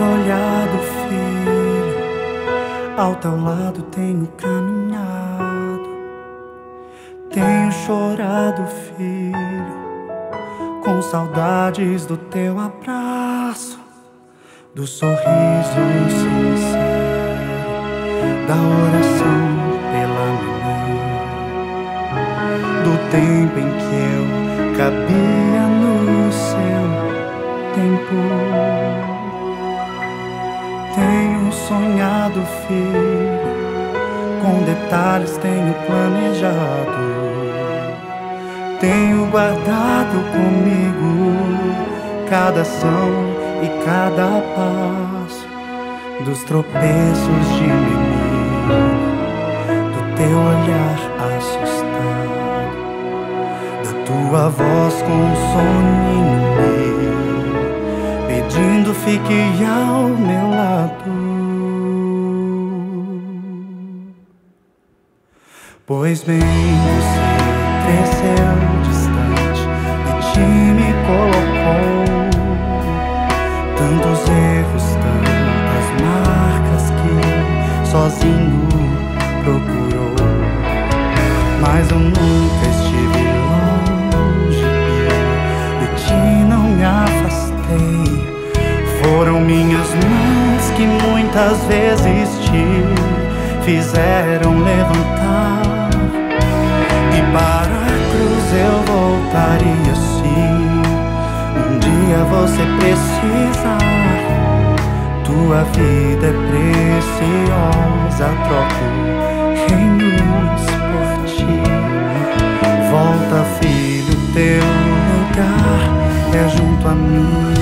olhado, filho, ao teu lado tenho caminhado. Tenho chorado, filho, com saudades do teu abraço, do sorriso sincero, da oração pela manhã, do tempo em que eu cabia no seu tempo. Tenho sonhado, filho, com detalhes tenho planejado. Tenho guardado comigo cada ação e cada passo, dos tropeços de menino, do teu olhar assustado, da tua voz com um soninho meu, pedindo fique ao meu lado. Pois bem, você cresceu distante e te me colocou tantos erros, tantas marcas que sozinho procurou. Mas eu nunca estive longe e de ti não me afastei. Foram minhas mãos que muitas vezes te fizeram levantar, e para a cruz eu voltaria sim. Um dia você precisar, tua vida é preciosa, troco reinos por ti. Volta, filho, teu lugar é junto a mim.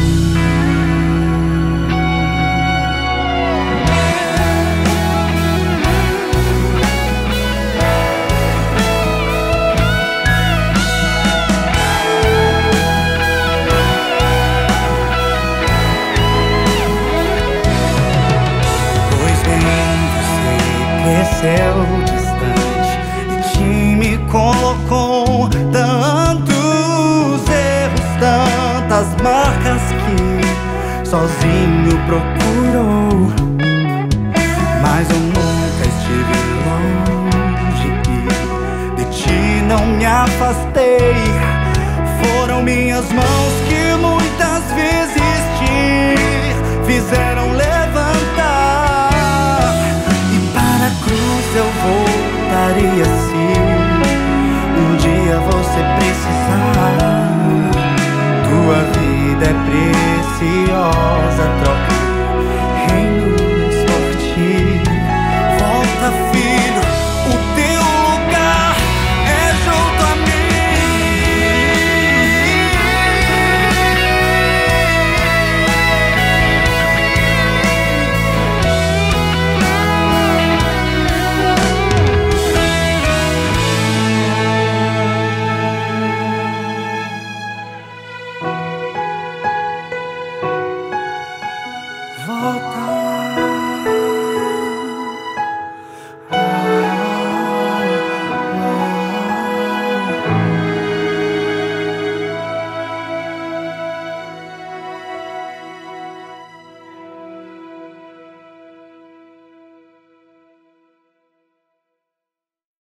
Cresceu distante e te me colocou tantos erros, tantas marcas que sozinho procurou. Mas eu nunca estive longe e de ti não me afastei. Foram minhas mãos que muitas vezes te fizeram levantar, eu voltaria sim. Um dia você precisar, tua vida é preciosa, troca reino